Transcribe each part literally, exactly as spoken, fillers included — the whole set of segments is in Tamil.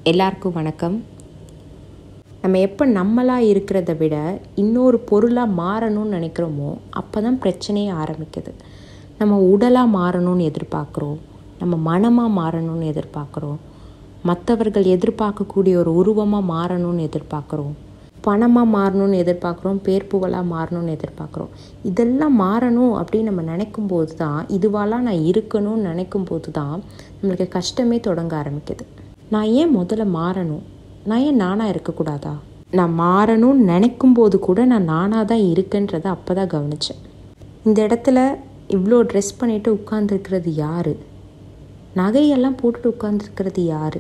எல்லாருக்கும் வணக்கம். நம்ம எப்போ நம்மளாக இருக்கிறத விட இன்னொரு பொருளாக மாறணும்னு நினைக்கிறோமோ அப்போ தான் பிரச்சனையே ஆரம்பிக்குது. நம்ம உடலாக மாறணும்னு எதிர்பார்க்குறோம், நம்ம மனமாக மாறணும்னு எதிர்பார்க்குறோம், மற்றவர்கள் எதிர்பார்க்கக்கூடிய ஒரு உருவமாக மாறணும்னு எதிர்பார்க்குறோம், பணமாக மாறணும்னு எதிர்பார்க்குறோம், பேர் புகழாக மாறணும்னு எதிர்பார்க்குறோம். இதெல்லாம் மாறணும் அப்படின்னு நம்ம நினைக்கும் போது தான், இதுவாலாம் நான் இருக்கணும்னு நினைக்கும் போது தான் நம்மளுக்கு கஷ்டமே தொடங்க ஆரம்பிக்குது. நான் ஏன் முதல்ல மாறணும்? நான் ஏன் நானாக இருக்கக்கூடாதா? நான் மாறணும்னு நினைக்கும் போது கூட நான் நானாக தான் இருக்கேன்றதை அப்போ தான் கவனித்தேன். இந்த இடத்துல இவ்வளோ ட்ரெஸ் பண்ணிவிட்டு உட்காந்துருக்கிறது யார்? நகையெல்லாம் போட்டுட்டு உட்காந்துருக்கிறது யார்?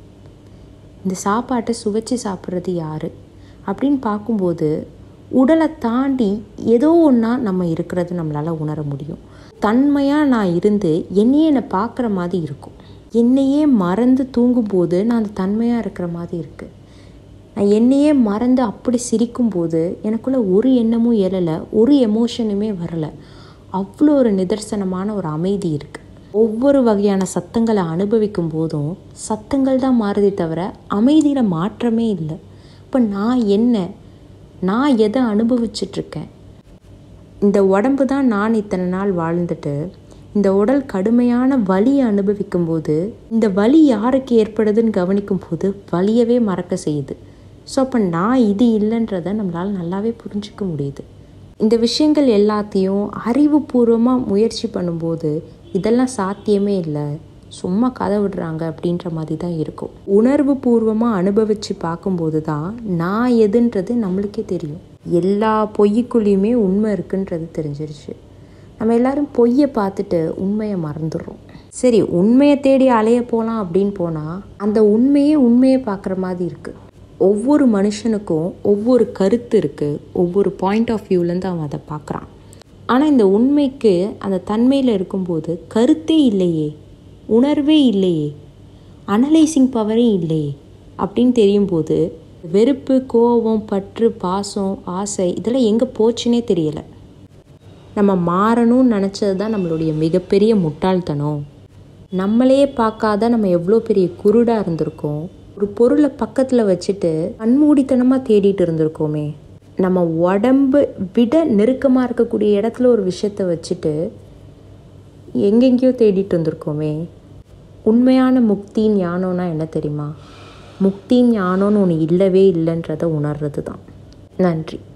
இந்த சாப்பாட்டை சுவைச்சி சாப்பிட்றது யார் அப்படின்னு பார்க்கும்போது உடலை தாண்டி ஏதோ ஒன்றா நம்ம இருக்கிறது நம்மளால் உணர முடியும். தன்மையாக நான் இருந்து என்னையே என்னை பார்க்குற மாதிரி இருக்கும். என்னையே மறந்து தூங்கும்போது நான் அந்த தன்மையாக இருக்கிற மாதிரி இருக்குது. நான் என்னையே மறந்து அப்படி சிரிக்கும்போது எனக்குள்ளே ஒரு எண்ணமும் எழலை, ஒரு எமோஷனுமே வரலை. அவ்வளோ ஒரு நிதர்சனமான ஒரு அமைதி இருக்குது. ஒவ்வொரு வகையான சத்தங்களை அனுபவிக்கும் போதும் சத்தங்கள் தான் மாறுதே தவிர அமைதியில் மாற்றமே இல்லை. இப்போ நான் என்ன, நான் எதை அனுபவிச்சிட்ருக்கேன்? இந்த உடம்பு தான் நான் இத்தனை நாள் வாழ்ந்துட்டு இந்த உடல் கடுமையான வலியை அனுபவிக்கும் போது இந்த வலி யாருக்கு ஏற்படுதுன்னு கவனிக்கும் போது வலியவே மறக்க செய்யுது. ஸோ அப்போ நான் இது இல்லைன்றதை நம்மளால் நல்லாவே புரிஞ்சிக்க முடியுது. இந்த விஷயங்கள் எல்லாத்தையும் அறிவுபூர்வமாக முயற்சி பண்ணும்போது இதெல்லாம் சாத்தியமே இல்லை, சும்மா கதை விடுறாங்க அப்படின்ற மாதிரி தான் இருக்கும். உணர்வு பூர்வமாக அனுபவித்து பார்க்கும்போது தான் நான் எதுன்றது நம்மளுக்கே தெரியும். எல்லா பொய்க்குள்ளேயுமே உண்மை இருக்குன்றது தெரிஞ்சிருச்சு. நம்ம எல்லாரும் பொய்யை பார்த்துட்டு உண்மையை மறந்துடுறோம். சரி, உண்மையை தேடி அலைய போகலாம் அப்படின்னு போனால் அந்த உண்மையே உண்மையை பார்க்குற மாதிரி இருக்குது. ஒவ்வொரு மனுஷனுக்கும் ஒவ்வொரு கருத்து இருக்குது, ஒவ்வொரு பாயிண்ட் ஆஃப் வியூலேருந்து அவன் அதை பார்க்குறான். ஆனால் இந்த உண்மைக்கு அந்த தன்மையில் இருக்கும்போது கருத்தே இல்லையே, உணர்வே இல்லையே, அனலைசிங் பவரே இல்லையே அப்படின்னு தெரியும்போது வெறுப்பு, கோபம், பற்று, பாசம், ஆசை இதெல்லாம் எங்கே போச்சுன்னே தெரியலை. நம்ம மாறணும்னு நினச்சது தான் நம்மளுடைய மிகப்பெரிய முட்டாள்தனம். நம்மளே பார்க்காத நம்ம எவ்வளோ பெரிய குருடாக இருந்திருக்கோம். ஒரு பொருளை பக்கத்தில் வச்சுட்டு கண்மூடித்தனமாக தேடிட்டு இருந்திருக்கோமே. நம்ம உடம்பு விட நெருக்கமாக இருக்கக்கூடிய இடத்துல ஒரு விஷயத்தை வச்சுட்டு எங்கெங்கேயோ தேடிட்டு இருந்திருக்கோமே. உண்மையான முக்தின் ஞானம்னா என்ன தெரியுமா? முக்தின் ஞானம்னு ஒன்று இல்லவே இல்லைன்றதை உணர்றது தான். நன்றி.